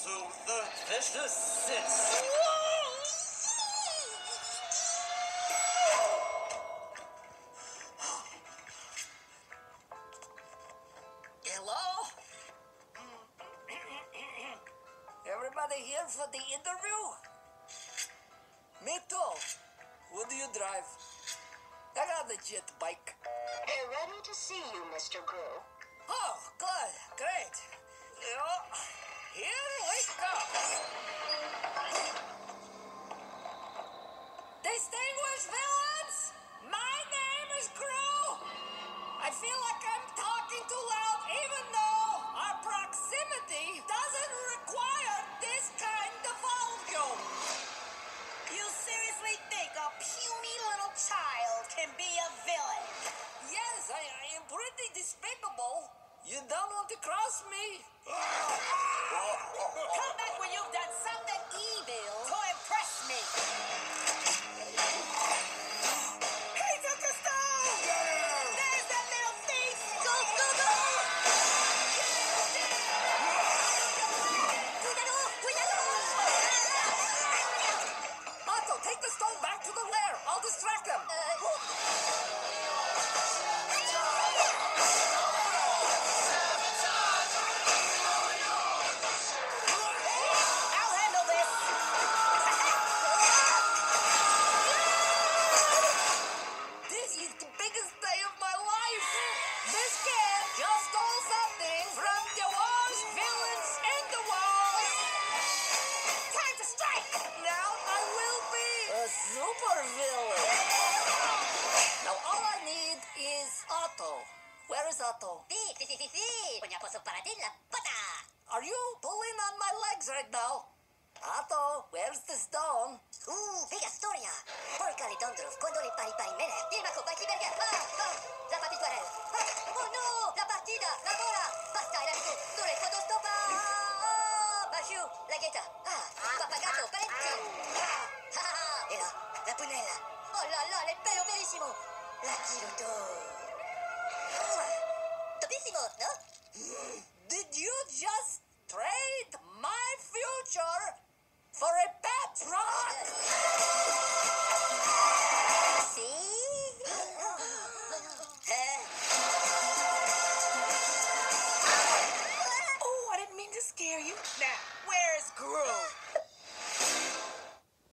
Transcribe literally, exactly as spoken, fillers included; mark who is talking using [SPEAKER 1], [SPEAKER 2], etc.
[SPEAKER 1] to the Vista Six.
[SPEAKER 2] Hello? Everybody here for the interview? Me too. What do you drive? I got a jet bike.
[SPEAKER 3] They're ready to see you, Mister Gru.
[SPEAKER 2] Oh, good. Great. Yeah. Here we go. Distinguished villains, my name is Gru. I feel like I'm talking too loud even though our proximity doesn't require this kind of volume.
[SPEAKER 4] You seriously think a puny little child can be a villain?
[SPEAKER 2] Yes, I, I am pretty despicable. You don't want to cross me?
[SPEAKER 4] Come back when you've done something evil to impress me. He took the stone! There's that little thief! Go, go, go! Cuidado, cuidado!
[SPEAKER 2] Otto, take the stone back to the lair. I'll distract him.
[SPEAKER 4] I'll handle this!
[SPEAKER 2] This is the biggest day of my life. This kid just stole something from the worst villains in the world.
[SPEAKER 4] Time to strike!
[SPEAKER 2] Now I will be a super villain. Now all I need is Otto. Where is Otto?
[SPEAKER 4] Sí, sí, sí, sí, sí. Una cosa para ti, la pata.
[SPEAKER 2] Are you pulling on my legs right now? Otto, where's the stone?
[SPEAKER 4] Uh, bella storia. Porca Litondrov, quando le pari pari mele. Il Marco Bikerberger. Ah, ah, la papituarelle. Ah, oh no, la partida, la bola. Basta, il amico, non le posso stoppare. Ah, Bagiu, la ghetta. Ah, papagato, Valenti. Ah, ah, ah, e là, la punella. Oh là là, le bello bellissimo. La chiloto. Topissimo, no?
[SPEAKER 2] Did you just trade my future for a pet rock?
[SPEAKER 4] See? Eh.
[SPEAKER 5] Oh, I didn't mean to scare you. Now, where's Gru?